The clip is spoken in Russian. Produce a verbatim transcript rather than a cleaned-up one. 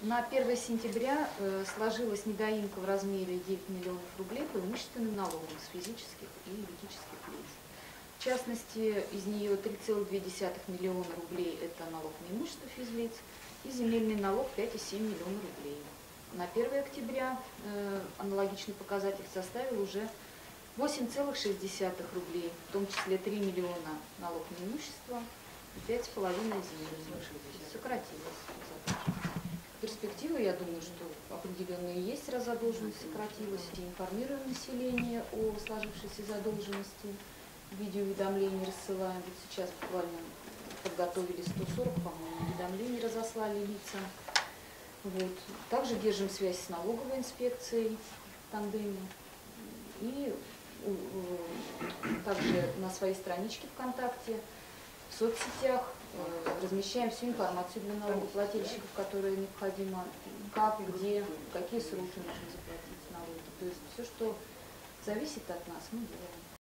На первое сентября э, сложилась недоимка в размере девять миллионов рублей по имущественным налогам с физических и юридических лиц. В частности, из нее три целых две десятых миллиона рублей – это налог на имущество физлиц, и земельный налог пять целых семь десятых миллиона рублей. На первое октября э, аналогичный показатель составил уже восемь целых шесть десятых рублей, в том числе три миллиона налог на имущество и пять целых пять десятых земельных. Сократилось. Перспективы, я думаю, что определенные есть, раз задолженность сократилась. И информируем население о сложившейся задолженности. В виде уведомлений рассылаем. Вот сейчас буквально подготовили сто сорок, по-моему, уведомлений разослали лицам. Вот. Также держим связь с налоговой инспекцией в тандеме. И также на своей страничке ВКонтакте, в соцсетях размещаем всю информацию для налогоплательщиков, которая необходима, как, где, в какие сроки нужно заплатить налоги. То есть все, что зависит от нас, мы делаем.